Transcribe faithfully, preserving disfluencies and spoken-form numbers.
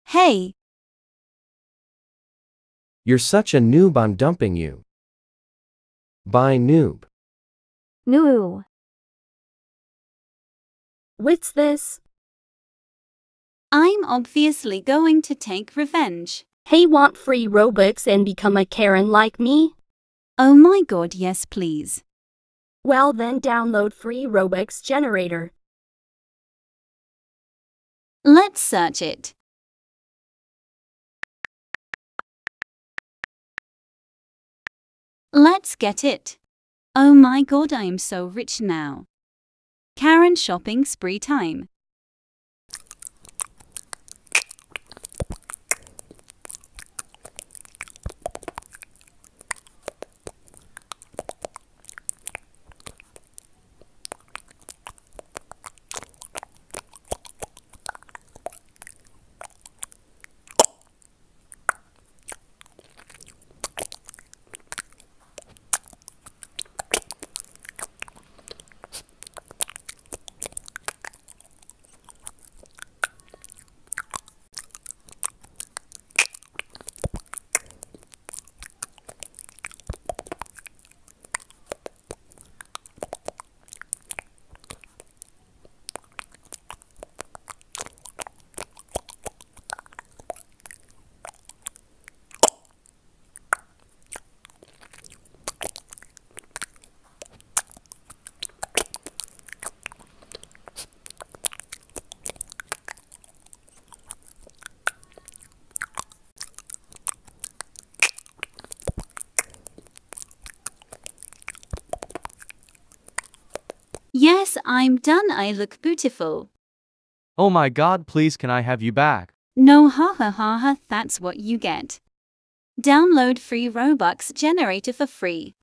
Hey, You're such a noob, I'm dumping you. Bye, noob. No. What's this? I'm obviously going to take revenge. Hey, want free Robux and become a Karen like me? Oh my god, yes please. Well then download free Robux generator. Let's search it. Let's get it. Oh my god, I am so rich now. Karen shopping spree time. Yes, I'm done. I look beautiful. Oh my god, please can I have you back? No, ha ha ha ha, that's what you get. Download free Robux generator for free.